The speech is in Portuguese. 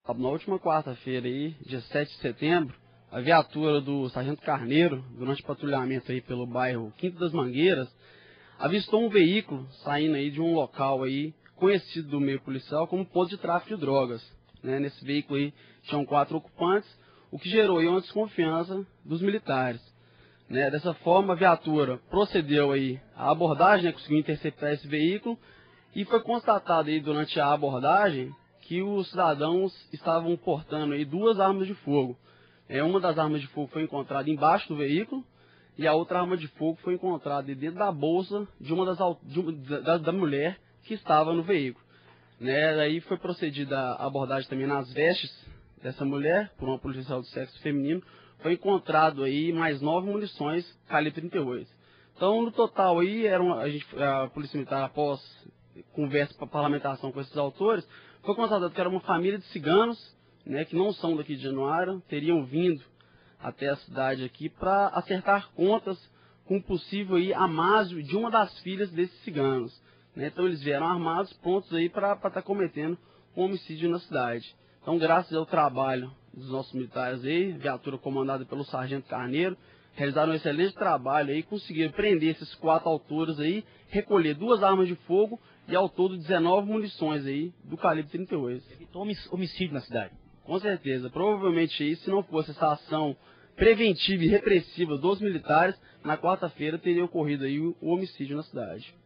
Na última quarta-feira, aí, dia 7 de setembro, a viatura do Sargento Carneiro, durante patrulhamento aí pelo bairro Quinta das Mangueiras, avistou um veículo saindo aí de um local aí conhecido do meio policial como ponto de tráfico de drogas. Né? Nesse veículo aí tinham 4 ocupantes, o que gerou aí uma desconfiança dos militares. Né? Dessa forma, a viatura procedeu aí à abordagem, né? Conseguiu interceptar esse veículo e foi constatado aí durante a abordagem que os cidadãos estavam portando aí 2 armas de fogo. Uma das armas de fogo foi encontrada embaixo do veículo e a outra arma de fogo foi encontrada dentro da bolsa de da mulher que estava no veículo. Né? Daí foi procedida a abordagem também nas vestes dessa mulher por uma policial do sexo feminino. Foi encontrado aí mais 9 munições calibre 38. Então, no total aí, a Polícia Militar, após conversa para parlamentação com esses autores, foi constatado que era uma família de ciganos, né, que não são daqui de Januária, teriam vindo até a cidade aqui para acertar contas com o possível aí amásio de uma das filhas desses ciganos. Né? Então eles vieram armados, prontos aí para estar cometendo um homicídio na cidade. Então, graças ao trabalho dos nossos militares aí, viatura comandada pelo Sargento Carneiro, realizaram um excelente trabalho aí, conseguiram prender esses 4 autores aí, recolher 2 armas de fogo e ao todo 19 munições aí do calibre 38. Evitou homicídio na cidade? Com certeza. Provavelmente aí, se não fosse essa ação preventiva e repressiva dos militares, na quarta-feira teria ocorrido aí o homicídio na cidade.